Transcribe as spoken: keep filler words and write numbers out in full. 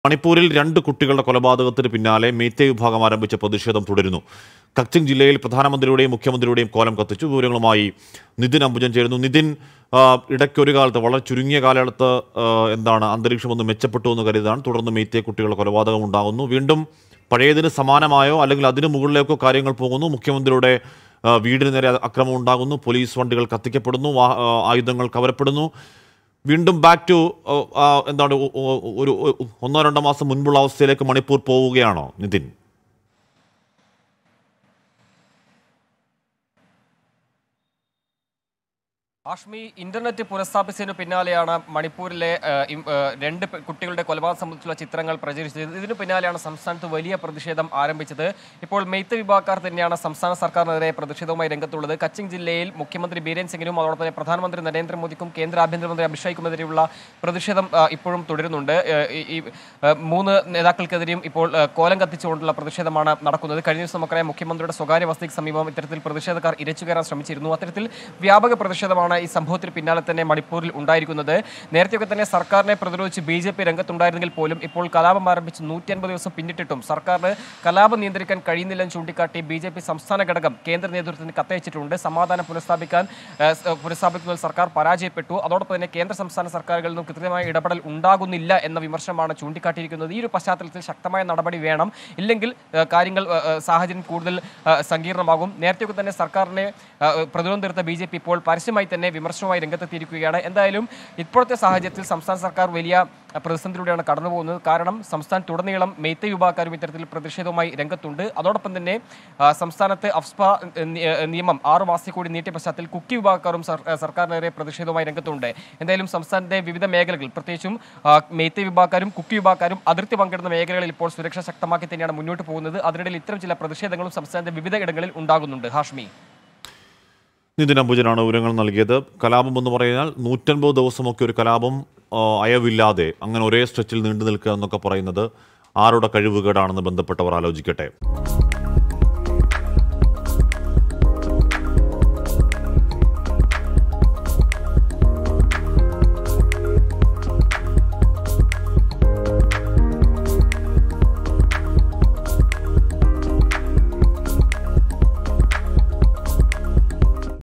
മണിപ്പൂരിൽ രണ്ട് കുട്ടികളുടെ കൊലപാതകത്തിന് പിന്നാലെ മെയ്തേ വിഭാഗം ആരംഭിച്ച പ്രതിഷേധം തുടരുന്നു. കച്ചിങ് ജില്ലയിൽ പ്രധാനമന്ത്രിയുടെയും മുഖ്യമന്ത്രിയുടെയും കോലം കത്തിച്ചു. വിവരങ്ങളുമായി നിതിൻ അംബുജൻ ചേരുന്നു. നിതിൻ, ഇടയ്ക്കൊരു കാലത്ത് വളരെ ചുരുങ്ങിയ കാലത്ത് എന്താണ് അന്തരീക്ഷം ഒന്ന് മെച്ചപ്പെട്ടു എന്ന് കരുതാണ്. തുടർന്ന് മെയ്തേ കുട്ടികളുടെ കൊലപാതകം ഉണ്ടാകുന്നു. വീണ്ടും പഴയതിന് സമാനമായോ അല്ലെങ്കിൽ അതിന് മുകളിലേക്കോ കാര്യങ്ങൾ പോകുന്നു. മുഖ്യമന്ത്രിയുടെ വീടിന് നേരെ അക്രമം ഉണ്ടാകുന്നു. പോലീസ് വണ്ടികൾ കത്തിക്കപ്പെടുന്നു. ആയുധങ്ങൾ കവരപ്പെടുന്നു. വീണ്ടും ബാക്ക് ടു എന്താണ് ഒരു ഒന്നോ രണ്ടോ മാസം മുൻപുള്ള അവസ്ഥയിലേക്ക് മണിപ്പൂർ പോവുകയാണോ നിതിൻ? ആഷ്മി, ഇന്റർനെറ്റ് പുനഃസ്ഥാപിച്ചതിനു പിന്നാലെയാണ് മണിപ്പൂരിലെ രണ്ട് കുട്ടികളുടെ കൊലപാതകം സംബന്ധിച്ചുള്ള ചിത്രങ്ങൾ പ്രചരിച്ചത്. ഇതിനു പിന്നാലെയാണ് സംസ്ഥാനത്ത് വലിയ പ്രതിഷേധം ആരംഭിച്ചത്. ഇപ്പോൾ മെയ്തേ വിഭാഗക്കാർ തന്നെയാണ് സംസ്ഥാന സർക്കാരിനെതിരെ പ്രതിഷേധവുമായി രംഗത്തുള്ളത്. കച്ചിങ് ജില്ലയിൽ മുഖ്യമന്ത്രി ബീരൻ സിംഗിനും അതോടൊപ്പം തന്നെ പ്രധാനമന്ത്രി നരേന്ദ്രമോദിക്കും കേന്ദ്ര ആഭ്യന്തരമന്ത്രി അമിത്ഷായ്ക്കുമെതിരെയുള്ള പ്രതിഷേധം ഇപ്പോഴും തുടരുന്നുണ്ട്. ഈ മൂന്ന് നേതാക്കൾക്കെതിരെയും ഇപ്പോൾ കോലം കത്തിച്ചുകൊണ്ടുള്ള പ്രതിഷേധമാണ് നടക്കുന്നത്. കഴിഞ്ഞ ദിവസം നമുക്കറിയാം, മുഖ്യമന്ത്രിയുടെ സ്വകാര്യ വസതിക്ക് സമീപം ഇത്തരത്തിൽ പ്രതിഷേധക്കാർ ഇരച്ചുകയറാൻ ശ്രമിച്ചിരുന്നു. അത്തരത്തിൽ വ്യാപക പ്രതിഷേധമാണ് ഈ സംഭവത്തിന് പിന്നാലെ തന്നെ മണിപ്പൂരിൽ ഉണ്ടായിരിക്കുന്നത്. നേരത്തെയൊക്കെ തന്നെ സർക്കാരിനെ പ്രതിരോധിച്ച് ബി ജെ പി രംഗത്തുണ്ടായിരുന്നെങ്കിൽ പോലും ഇപ്പോൾ കലാപം ആരംഭിച്ച് നൂറ്റി അൻപത് ദിവസം പിന്നിട്ടിട്ടും സർക്കാരിന് കലാപം നിയന്ത്രിക്കാൻ കഴിയുന്നില്ലെന്ന് ചൂണ്ടിക്കാട്ടി ബി ജെ പി സംസ്ഥാന ഘടകം കേന്ദ്ര നേതൃത്വത്തിന് കത്തയച്ചിട്ടുണ്ട്. സമാധാനം പുനഃസ്ഥാപിക്കാൻ പുനഃസ്ഥാപിക്കുന്നതിൽ സർക്കാർ പരാജയപ്പെട്ടു. അതോടൊപ്പം തന്നെ കേന്ദ്ര സംസ്ഥാന സർക്കാരുകളിൽ നിന്നും കൃത്യമായ ഇടപെടൽ ഉണ്ടാകുന്നില്ല എന്ന വിമർശനമാണ് ചൂണ്ടിക്കാട്ടിയിരിക്കുന്നത്. ഈ ഒരു പശ്ചാത്തലത്തിൽ ശക്തമായ നടപടി വേണം, ഇല്ലെങ്കിൽ കാര്യങ്ങൾ സാഹചര്യം കൂടുതൽ സങ്കീർണമാകും. നേരത്തെയൊക്കെ തന്നെ സർക്കാരിനെ പ്രതിരോധം തീർത്ത ബി ജെ പി ഇപ്പോൾ പരസ്യമായി തന്നെ വിമർശനവുമായി രംഗത്തെത്തിയിരിക്കുകയാണ്. എന്തായാലും ഇപ്പോഴത്തെ സാഹചര്യത്തിൽ സംസ്ഥാന സർക്കാർ വലിയ പ്രതിസന്ധിയിലൂടെയാണ് കടന്നുപോകുന്നത്. കാരണം സംസ്ഥാനത്തുടനീളം മെയ്തേ വിഭാഗക്കാരും ഇത്തരത്തിൽ പ്രതിഷേധവുമായി രംഗത്തുണ്ട്. അതോടൊപ്പം തന്നെ സംസ്ഥാനത്ത് അഫ്സ്പ നിയമം ആറു മാസത്തിൽ കൂടി നീട്ടിയ പശ്ചാത്തലത്തിൽ കുക്കി വിഭാഗക്കാരും സർക്കാരിനെതിരെ പ്രതിഷേധവുമായി രംഗത്തുണ്ട്. എന്തായാലും സംസ്ഥാനത്തെ വിവിധ മേഖലകളിൽ, പ്രത്യേകിച്ചും മെയ്തേ വിഭാഗക്കാരും കുക്കി വിഭാഗക്കാരും അതിർത്തി പങ്കിടുന്ന മേഖലകളിൽ ഇപ്പോൾ സുരക്ഷ ശക്തമാക്കി തന്നെയാണ് മുന്നോട്ട് പോകുന്നത്. അതിനിടയിൽ ഇത്തരം ചില പ്രതിഷേധങ്ങളും സംസ്ഥാനത്തെ വിവിധ ഇടങ്ങളിൽ ഉണ്ടാകുന്നുണ്ട്. ഹാഷ്മി, നിതിൻ അംബുജനാണ് വിവരങ്ങൾ നൽകിയത്. കലാപം എന്ന് പറഞ്ഞാൽ നൂറ്റൻപത് ദിവസമൊക്കെ ഒരു കലാപം അയവില്ലാതെ അങ്ങനെ ഒരേ സ്ട്രെച്ചിൽ നീണ്ടു നിൽക്കുക എന്നൊക്കെ പറയുന്നത് ആരുടെ കഴിവുകേടാണെന്ന് ബന്ധപ്പെട്ടവർ ആലോചിക്കട്ടെ.